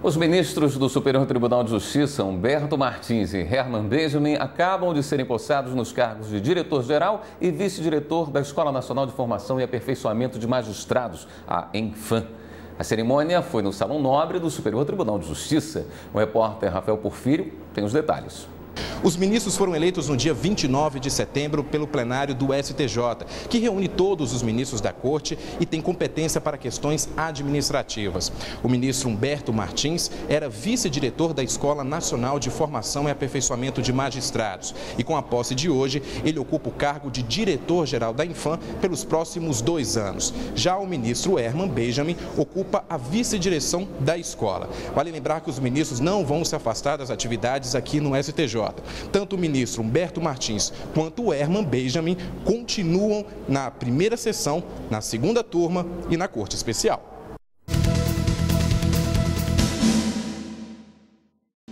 Os ministros do Superior Tribunal de Justiça, Humberto Martins e Herman Benjamin, acabam de serem possados nos cargos de diretor-geral e vice-diretor da Escola Nacional de Formação e Aperfeiçoamento de Magistrados, a ENFAM. A cerimônia foi no Salão Nobre do Superior Tribunal de Justiça. O repórter Rafael Porfírio tem os detalhes. Os ministros foram eleitos no dia 29 de setembro pelo plenário do STJ, que reúne todos os ministros da Corte e tem competência para questões administrativas. O ministro Humberto Martins era vice-diretor da Escola Nacional de Formação e Aperfeiçoamento de Magistrados e, com a posse de hoje, ele ocupa o cargo de diretor-geral da ENFAM pelos próximos 2 anos. Já o ministro Herman Benjamin ocupa a vice-direção da escola. Vale lembrar que os ministros não vão se afastar das atividades aqui no STJ. Tanto o ministro Humberto Martins quanto o Herman Benjamin continuam na primeira sessão, na segunda turma e na Corte Especial.